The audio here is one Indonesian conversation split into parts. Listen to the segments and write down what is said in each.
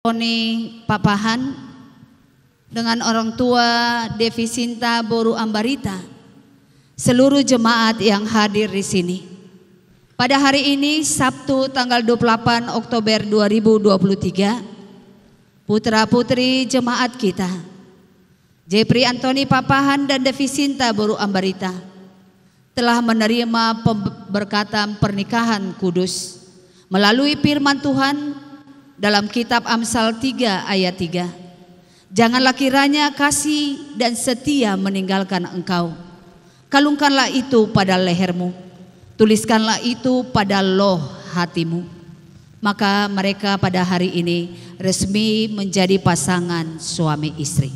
Tony Papahan dengan orang tua Devi Sinta Boru Ambarita, seluruh jemaat yang hadir di sini. Pada hari ini Sabtu tanggal 28 Oktober 2023, putra-putri jemaat kita Jepri Antoni Papahan dan Devi Sinta Boru Ambarita telah menerima pemberkatan pernikahan kudus melalui firman Tuhan dalam kitab Amsal 3 ayat 3. Janganlah kiranya kasih dan setia meninggalkan engkau. Kalungkanlah itu pada lehermu, tuliskanlah itu pada loh hatimu. Maka mereka pada hari ini resmi menjadi pasangan suami istri.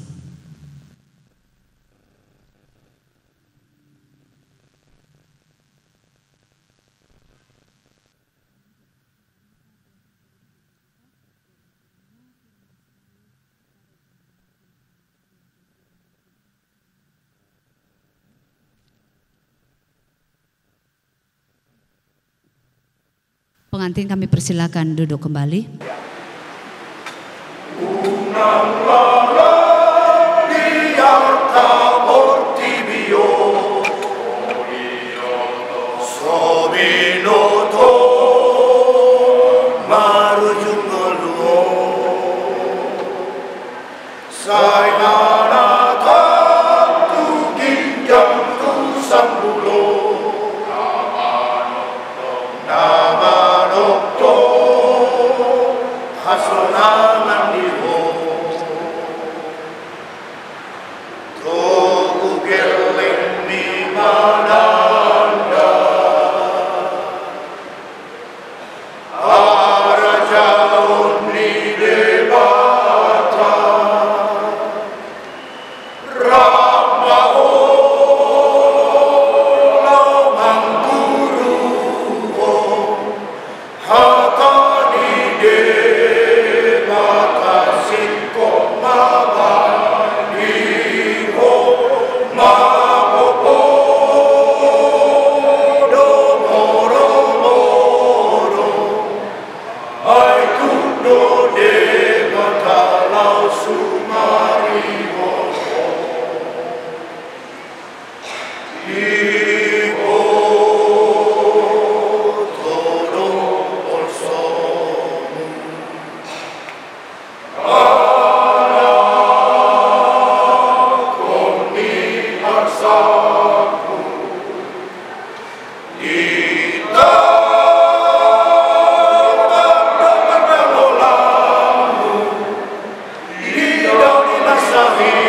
Pengantin kami persilakan duduk kembali. Sorry.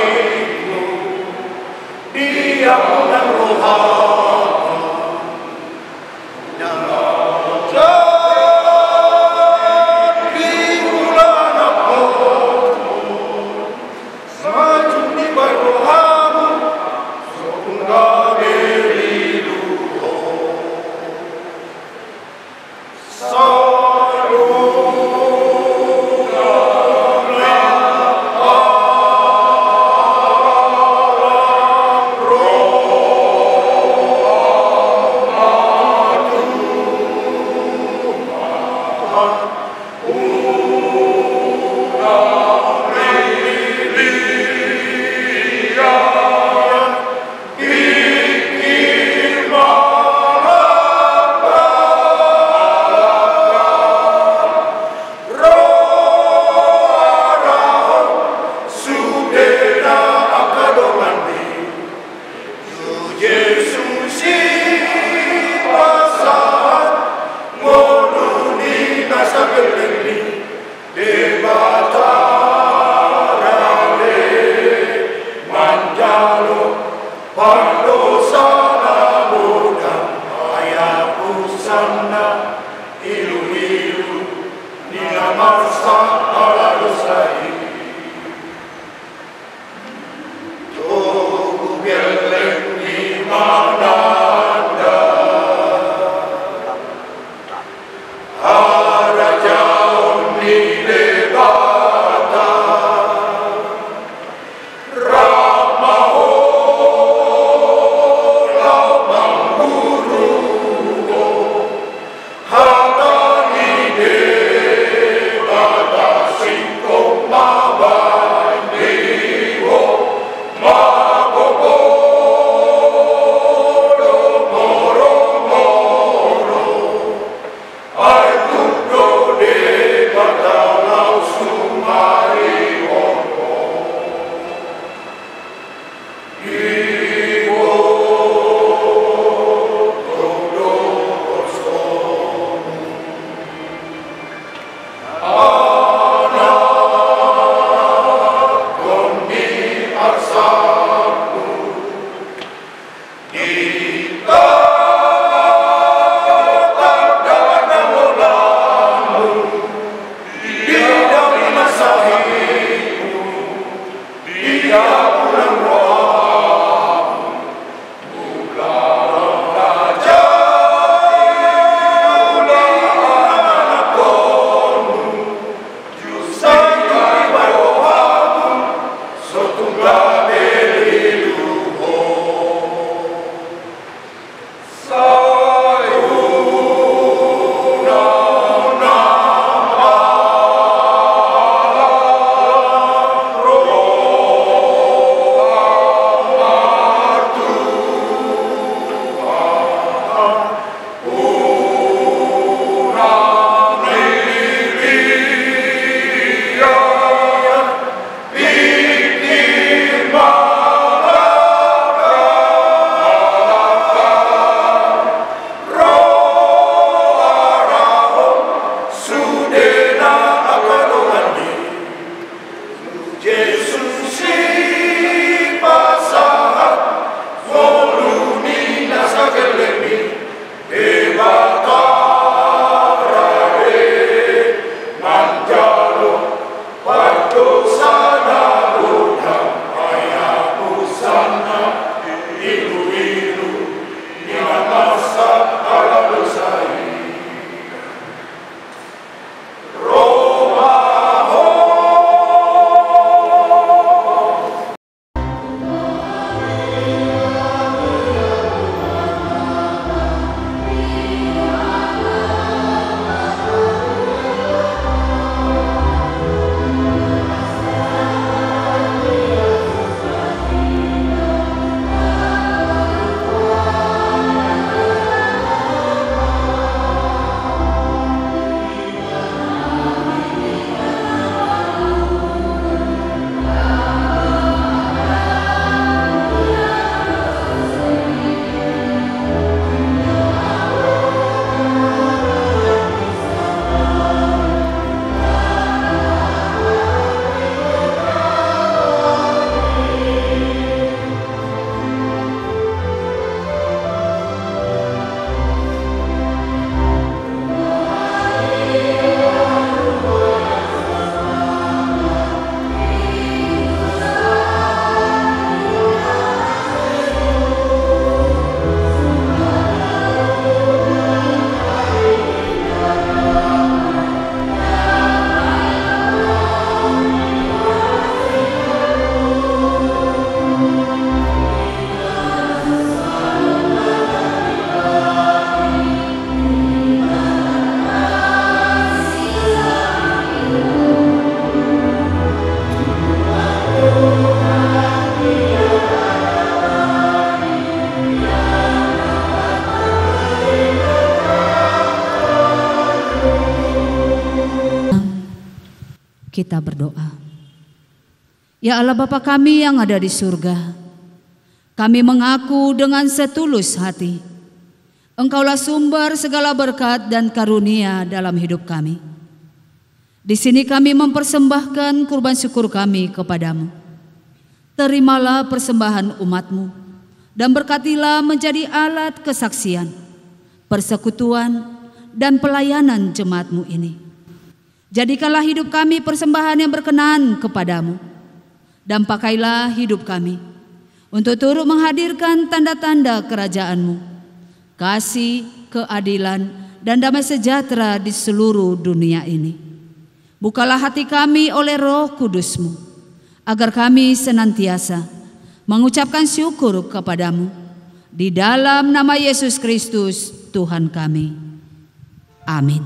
kita berdoa. Ya Allah Bapa kami yang ada di surga, kami mengaku dengan setulus hati, Engkaulah sumber segala berkat dan karunia dalam hidup kami. Di sini kami mempersembahkan kurban syukur kami kepadamu. Terimalah persembahan umat-Mu dan berkatilah menjadi alat kesaksian, persekutuan, dan pelayanan jemaat-Mu ini. Jadikanlah hidup kami persembahan yang berkenan kepadamu, dan pakailah hidup kami untuk turut menghadirkan tanda-tanda kerajaan-Mu, kasih, keadilan, dan damai sejahtera di seluruh dunia ini. Bukalah hati kami oleh Roh Kudus-Mu, agar kami senantiasa mengucapkan syukur kepadamu. Di dalam nama Yesus Kristus, Tuhan kami. Amin.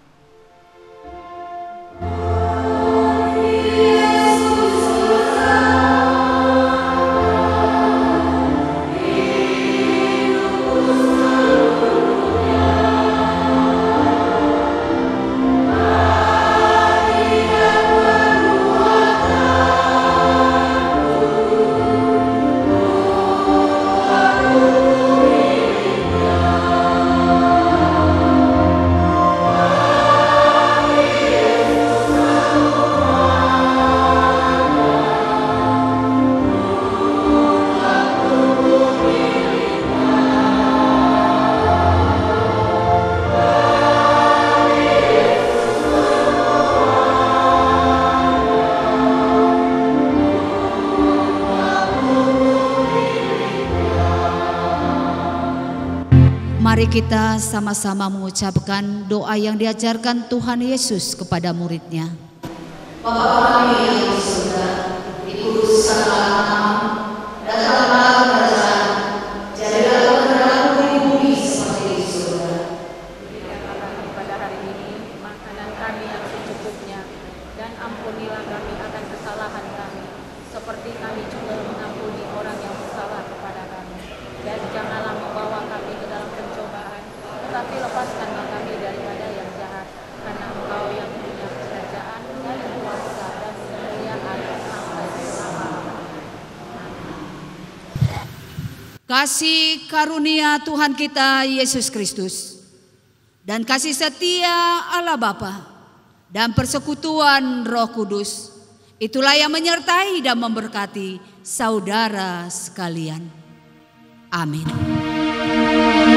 Mari kita sama-sama mengucapkan doa yang diajarkan Tuhan Yesus kepada murid-Nya. Bapa kami yang di surga, dikuduskanlah namamu, datanglah kerajaan, jadilah kehendakmu di bumi seperti di surga. Berikanlah kami pada hari ini makanan kami yang secukupnya, dan ampunilah kami akan kesalahan kami, seperti kami juga mengampuni orang yang bersalah kepada kami. Dan janganlah membawa kami ke dalam pencobaan, tetapi lepaskanlah kami daripada yang jahat, karena Engkau yang punya kerajaan dan kuasa dan kemuliaan sampai selama-lamanya. Kasih karunia Tuhan kita Yesus Kristus dan kasih setia Allah Bapa dan persekutuan Roh Kudus, itulah yang menyertai dan memberkati saudara sekalian. Amin.